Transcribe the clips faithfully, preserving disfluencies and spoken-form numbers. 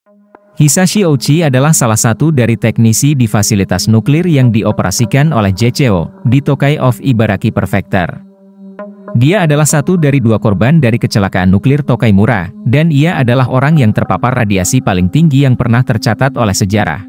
Hisashi Ouchi adalah salah satu dari teknisi di fasilitas nuklir yang dioperasikan oleh J C O di Tokai of Ibaraki Prefecture. Dia adalah satu dari dua korban dari kecelakaan nuklir Tokaimura, dan ia adalah orang yang terpapar radiasi paling tinggi yang pernah tercatat oleh sejarah.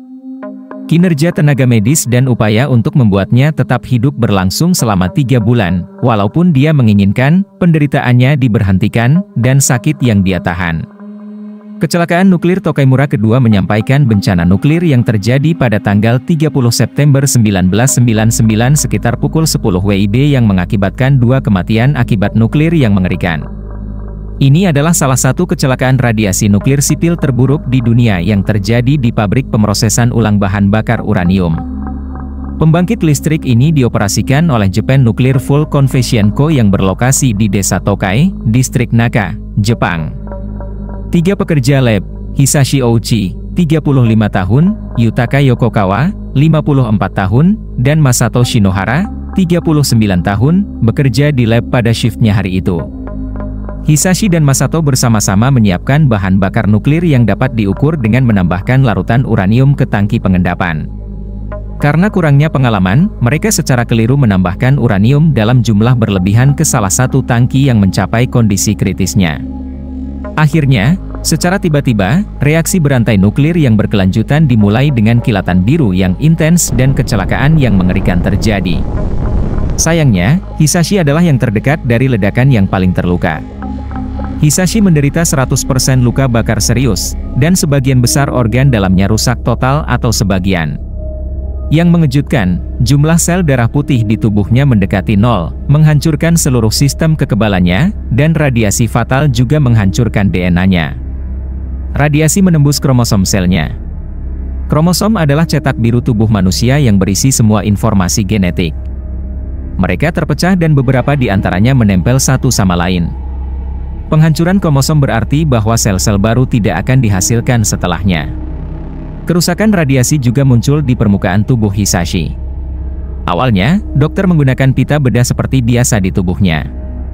Kinerja tenaga medis dan upaya untuk membuatnya tetap hidup berlangsung selama tiga bulan, walaupun dia menginginkan penderitaannya diberhentikan dan sakit yang dia tahan. Kecelakaan nuklir Tokaimura kedua menyampaikan bencana nuklir yang terjadi pada tanggal tiga puluh September seribu sembilan ratus sembilan puluh sembilan sekitar pukul sepuluh W I B yang mengakibatkan dua kematian akibat nuklir yang mengerikan. Ini adalah salah satu kecelakaan radiasi nuklir sipil terburuk di dunia yang terjadi di pabrik pemrosesan ulang bahan bakar uranium. Pembangkit listrik ini dioperasikan oleh Japan Nuclear Fuel Conversion Co yang berlokasi di Desa Tokai, Distrik Naka, Jepang. Tiga pekerja lab, Hisashi Ouchi, tiga puluh lima tahun, Yutaka Yokokawa, lima puluh empat tahun, dan Masato Shinohara, tiga puluh sembilan tahun, bekerja di lab pada shiftnya hari itu. Hisashi dan Masato bersama-sama menyiapkan bahan bakar nuklir yang dapat diukur dengan menambahkan larutan uranium ke tangki pengendapan. Karena kurangnya pengalaman, mereka secara keliru menambahkan uranium dalam jumlah berlebihan ke salah satu tangki yang mencapai kondisi kritisnya. Akhirnya, secara tiba-tiba, reaksi berantai nuklir yang berkelanjutan dimulai dengan kilatan biru yang intens dan kecelakaan yang mengerikan terjadi. Sayangnya, Hisashi adalah yang terdekat dari ledakan yang paling terluka. Hisashi menderita seratus persen luka bakar serius, dan sebagian besar organ dalamnya rusak total atau sebagian. Yang mengejutkan, jumlah sel darah putih di tubuhnya mendekati nol, menghancurkan seluruh sistem kekebalannya, dan radiasi fatal juga menghancurkan D N A-nya. Radiasi menembus kromosom selnya. Kromosom adalah cetak biru tubuh manusia yang berisi semua informasi genetik. Mereka terpecah dan beberapa di antaranya menempel satu sama lain. Penghancuran kromosom berarti bahwa sel-sel baru tidak akan dihasilkan setelahnya. Kerusakan radiasi juga muncul di permukaan tubuh Hisashi. Awalnya, dokter menggunakan pita bedah seperti biasa di tubuhnya.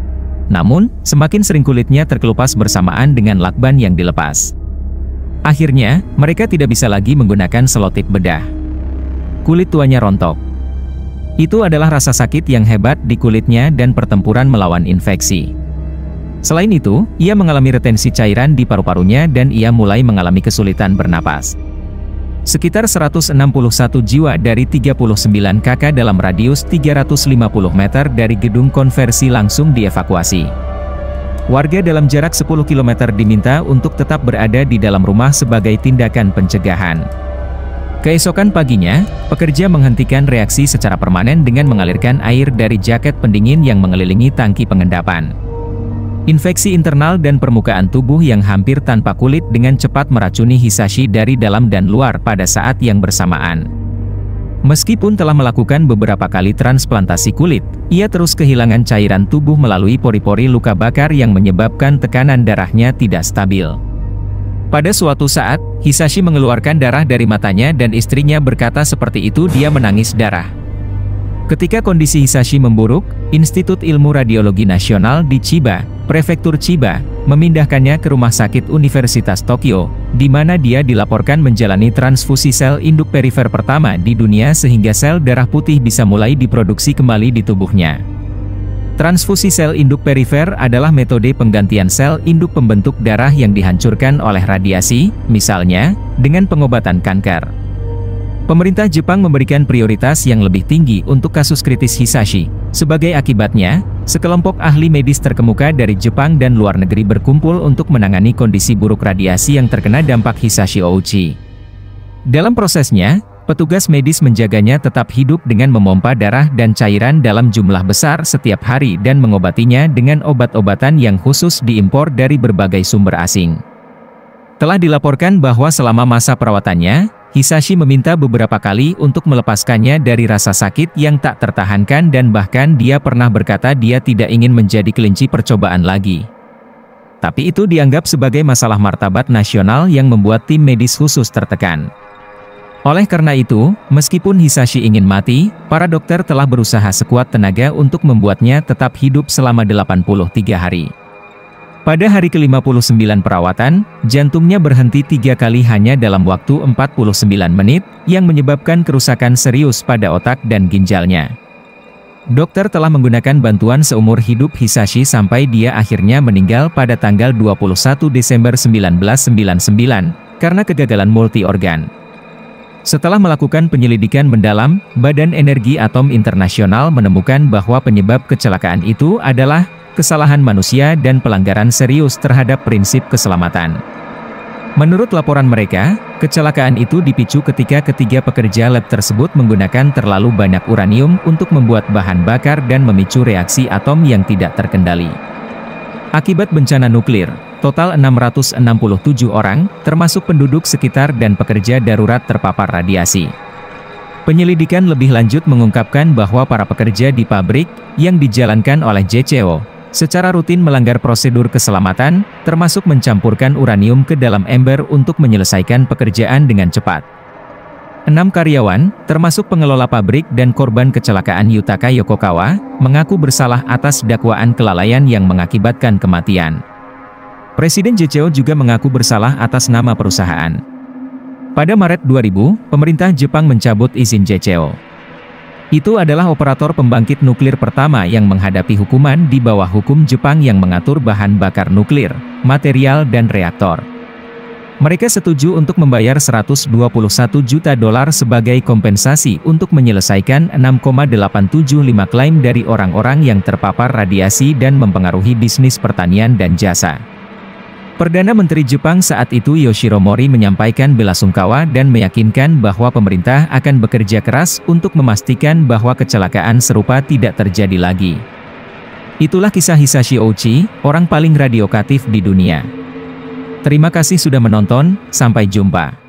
Namun, semakin sering kulitnya terkelupas bersamaan dengan lakban yang dilepas. Akhirnya, mereka tidak bisa lagi menggunakan selotip bedah. Kulit tuanya rontok. Itu adalah rasa sakit yang hebat di kulitnya dan pertempuran melawan infeksi. Selain itu, ia mengalami retensi cairan di paru-parunya dan ia mulai mengalami kesulitan bernapas. Sekitar seratus enam puluh satu jiwa dari tiga puluh sembilan kakak dalam radius tiga ratus lima puluh meter dari gedung konversi langsung dievakuasi. Warga dalam jarak sepuluh kilometer diminta untuk tetap berada di dalam rumah sebagai tindakan pencegahan. Keesokan paginya, pekerja menghentikan reaksi secara permanen dengan mengalirkan air dari jaket pendingin yang mengelilingi tangki pengendapan. Infeksi internal dan permukaan tubuh yang hampir tanpa kulit dengan cepat meracuni Hisashi dari dalam dan luar pada saat yang bersamaan. Meskipun telah melakukan beberapa kali transplantasi kulit, ia terus kehilangan cairan tubuh melalui pori-pori luka bakar yang menyebabkan tekanan darahnya tidak stabil. Pada suatu saat, Hisashi mengeluarkan darah dari matanya dan istrinya berkata seperti itu dia menangis darah. Ketika kondisi Hisashi memburuk, Institut Ilmu Radiologi Nasional di Chiba, Prefektur Chiba, memindahkannya ke Rumah Sakit Universitas Tokyo, di mana dia dilaporkan menjalani transfusi sel induk perifer pertama di dunia sehingga sel darah putih bisa mulai diproduksi kembali di tubuhnya. Transfusi sel induk perifer adalah metode penggantian sel induk pembentuk darah yang dihancurkan oleh radiasi, misalnya, dengan pengobatan kanker. Pemerintah Jepang memberikan prioritas yang lebih tinggi untuk kasus kritis Hisashi. Sebagai akibatnya, sekelompok ahli medis terkemuka dari Jepang dan luar negeri berkumpul untuk menangani kondisi buruk radiasi yang terkena dampak Hisashi Ouchi. Dalam prosesnya, petugas medis menjaganya tetap hidup dengan memompa darah dan cairan dalam jumlah besar setiap hari dan mengobatinya dengan obat-obatan yang khusus diimpor dari berbagai sumber asing. Telah dilaporkan bahwa selama masa perawatannya, Hisashi meminta beberapa kali untuk melepaskannya dari rasa sakit yang tak tertahankan dan bahkan dia pernah berkata dia tidak ingin menjadi kelinci percobaan lagi. Tapi itu dianggap sebagai masalah martabat nasional yang membuat tim medis khusus tertekan. Oleh karena itu, meskipun Hisashi ingin mati, para dokter telah berusaha sekuat tenaga untuk membuatnya tetap hidup selama delapan puluh tiga hari. Pada hari ke lima puluh sembilan perawatan, jantungnya berhenti tiga kali hanya dalam waktu empat puluh sembilan menit, yang menyebabkan kerusakan serius pada otak dan ginjalnya. Dokter telah menggunakan bantuan seumur hidup Hisashi sampai dia akhirnya meninggal pada tanggal dua puluh satu Desember seribu sembilan ratus sembilan puluh sembilan, karena kegagalan multi-organ. Setelah melakukan penyelidikan mendalam, Badan Energi Atom Internasional menemukan bahwa penyebab kecelakaan itu adalah kesalahan manusia dan pelanggaran serius terhadap prinsip keselamatan. Menurut laporan mereka, kecelakaan itu dipicu ketika ketiga pekerja lab tersebut menggunakan terlalu banyak uranium untuk membuat bahan bakar dan memicu reaksi atom yang tidak terkendali. Akibat bencana nuklir, total enam ratus enam puluh tujuh orang, termasuk penduduk sekitar dan pekerja darurat terpapar radiasi. Penyelidikan lebih lanjut mengungkapkan bahwa para pekerja di pabrik, yang dijalankan oleh J C O, secara rutin melanggar prosedur keselamatan, termasuk mencampurkan uranium ke dalam ember untuk menyelesaikan pekerjaan dengan cepat. Enam karyawan, termasuk pengelola pabrik dan korban kecelakaan Yutaka Yokokawa, mengaku bersalah atas dakwaan kelalaian yang mengakibatkan kematian. Presiden J C O juga mengaku bersalah atas nama perusahaan. Pada Maret dua ribu, pemerintah Jepang mencabut izin J C O. Itu adalah operator pembangkit nuklir pertama yang menghadapi hukuman di bawah hukum Jepang yang mengatur bahan bakar nuklir, material dan reaktor. Mereka setuju untuk membayar seratus dua puluh satu juta dolar sebagai kompensasi untuk menyelesaikan enam koma delapan tujuh lima klaim dari orang-orang yang terpapar radiasi dan mempengaruhi bisnis pertanian dan jasa. Perdana Menteri Jepang saat itu Yoshiro Mori menyampaikan belasungkawa dan meyakinkan bahwa pemerintah akan bekerja keras untuk memastikan bahwa kecelakaan serupa tidak terjadi lagi. Itulah kisah Hisashi Ouchi, orang paling radioaktif di dunia. Terima kasih sudah menonton, sampai jumpa.